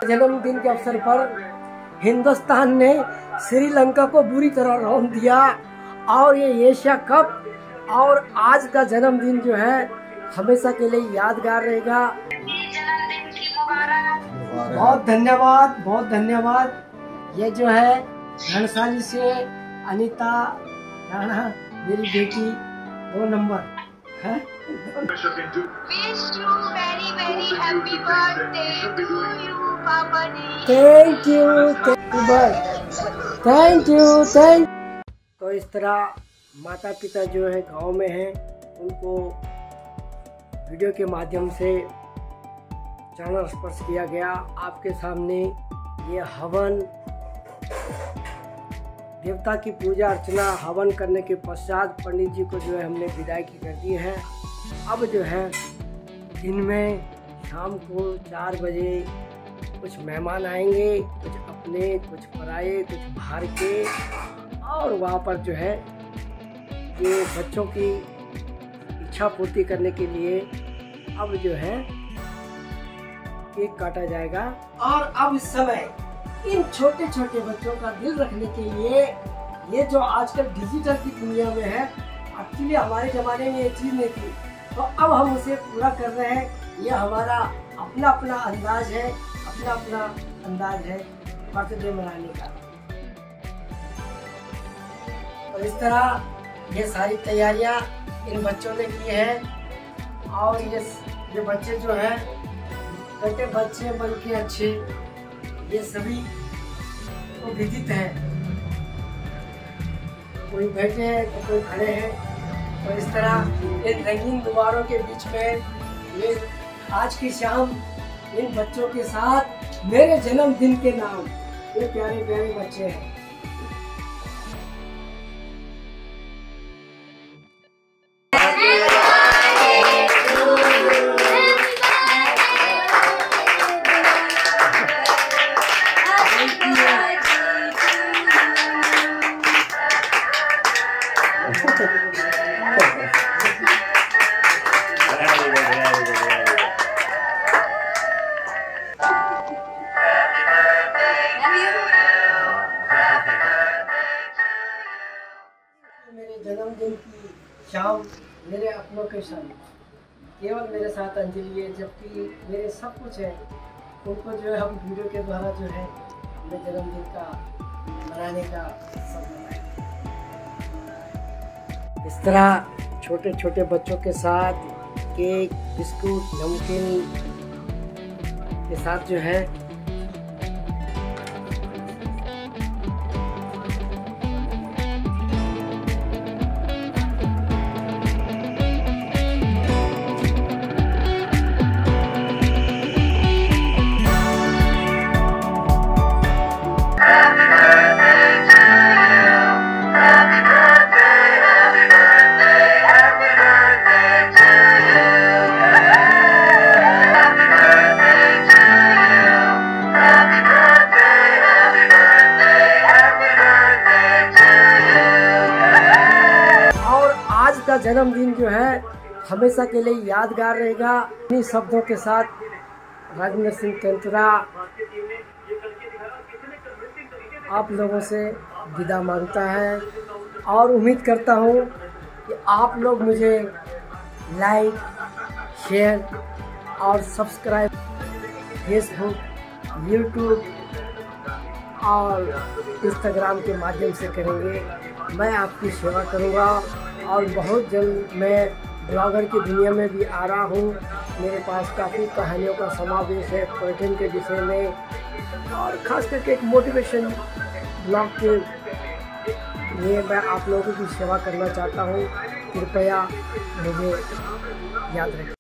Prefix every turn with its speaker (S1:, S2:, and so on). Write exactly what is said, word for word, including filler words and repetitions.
S1: जन्मदिन के अवसर पर हिंदुस्तान ने श्रीलंका को बुरी तरह रौंद दिया और ये एशिया कप और आज का जन्मदिन जो है हमेशा के लिए यादगार रहेगा। बहुत धन्यवाद, बहुत धन्यवाद। ये जो है घनसाली से अनीता राणा मेरी बेटी दो नंबर है। Thank you, thank you, thank. तो इस तरह माता पिता जो है गांव में हैं उनको वीडियो के माध्यम से चरण स्पर्श किया गया। आपके सामने ये हवन, देवता की पूजा अर्चना हवन करने के पश्चात पंडित जी को जो है हमने विदाई की कर दी है। अब जो है दिन में शाम को चार बजे कुछ मेहमान आएंगे, कुछ अपने, कुछ पराए, कुछ बाहर के, और वहाँ पर जो है ये बच्चों की इच्छा पूर्ति करने के लिए अब जो है केक काटा जाएगा। और अब इस समय इन छोटे छोटे बच्चों का दिल रखने के लिए ये जो आजकल डिजिटल की दुनिया में है, एक्चुअली हमारे ज़माने में ये चीज़ नहीं थी, तो अब हम उसे पूरा कर रहे हैं। ये हमारा अपना अपना अंदाज है, अपना अपना अंदाज है बर्थडे मनाने का। और इस तरह ये सारी तैयारियां इन बच्चों ने की है। और ये ये बच्चे जो हैं छोटे बच्चे बन के अच्छे, ये सभी तो विदित हैं, कोई बैठे हैं तो कोई खड़े हैं। तो इस तरह इन रंगीन गुब्बारों के बीच में ये आज की शाम इन बच्चों के साथ मेरे जन्मदिन के नाम, ये प्यारे प्यारे बच्चे हैं। मेरे जन्मदिन की शाम मेरे अपनों के साथ, केवल मेरे साथ अंजलि है, जबकि मेरे सब कुछ है। उनको जो है हम वीडियो के द्वारा जो है अपने जन्मदिन का मनाने का सब बनाए। इस तरह छोटे छोटे बच्चों के साथ केक, बिस्कुट, नमकीन के साथ जो है का जन्मदिन जो है हमेशा के लिए यादगार रहेगा। इन्हीं शब्दों के साथ राजेंद्र सिंह केंतुरा आप लोगों से विदा मांगता है और उम्मीद करता हूँ कि आप लोग मुझे लाइक, शेयर और सब्सक्राइब फेसबुक, यूट्यूब और इंस्टाग्राम के माध्यम से करेंगे। मैं आपकी सेवा करूँगा और बहुत जल्द मैं ब्लॉगर की दुनिया में भी आ रहा हूँ। मेरे पास काफ़ी कहानियों का समावेश है पर्यटन के विषय में, और ख़ास करके एक मोटिवेशन ब्लॉग के लिए मैं आप लोगों की सेवा करना चाहता हूँ। कृपया मुझे याद रखें।